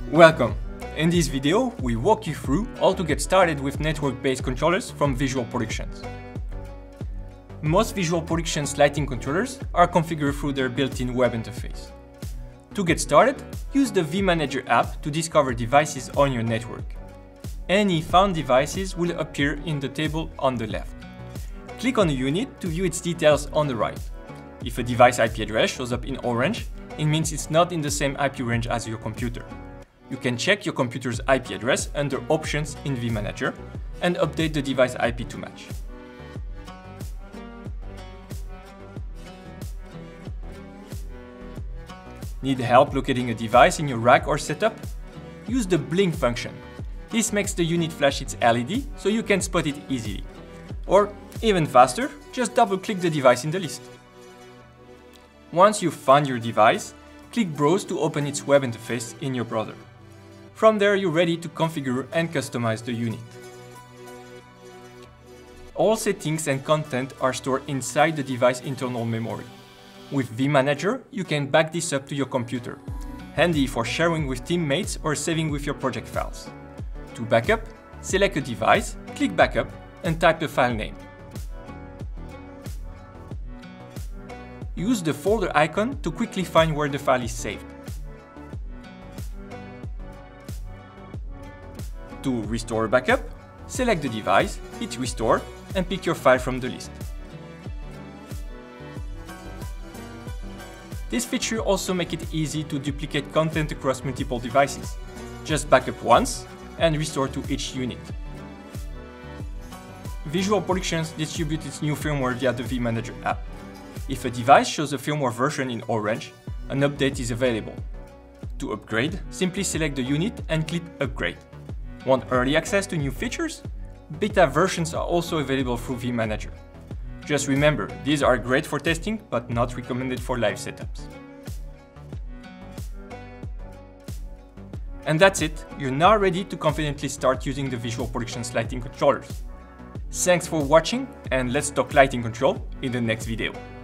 Welcome! In this video, we walk you through how to get started with network-based controllers from Visual Productions. Most Visual Productions lighting controllers are configured through their built-in web interface. To get started, use the vManager app to discover devices on your network. Any found devices will appear in the table on the left. Click on a unit to view its details on the right. If a device IP address shows up in orange, it means it's not in the same IP range as your computer. You can check your computer's IP address under Options in vManager and update the device IP to match. Need help locating a device in your rack or setup? Use the blink function. This makes the unit flash its LED so you can spot it easily. Or, even faster, just double-click the device in the list. Once you've found your device, click Browse to open its web interface in your browser. From there, you're ready to configure and customize the unit. All settings and content are stored inside the device internal memory. With vManager, you can back this up to your computer, handy for sharing with teammates or saving with your project files. To backup, select a device, click Backup, and type the file name. Use the folder icon to quickly find where the file is saved. To restore a backup, select the device, hit Restore, and pick your file from the list. This feature also makes it easy to duplicate content across multiple devices. Just backup once and restore to each unit. Visual Productions distributes its new firmware via the vManager app. If a device shows a firmware version in orange, an update is available. To upgrade, simply select the unit and click Upgrade. Want early access to new features? Beta versions are also available through vManager. Just remember, these are great for testing, but not recommended for live setups. And that's it, you're now ready to confidently start using the Visual Productions lighting controllers. Thanks for watching, and let's talk lighting control in the next video.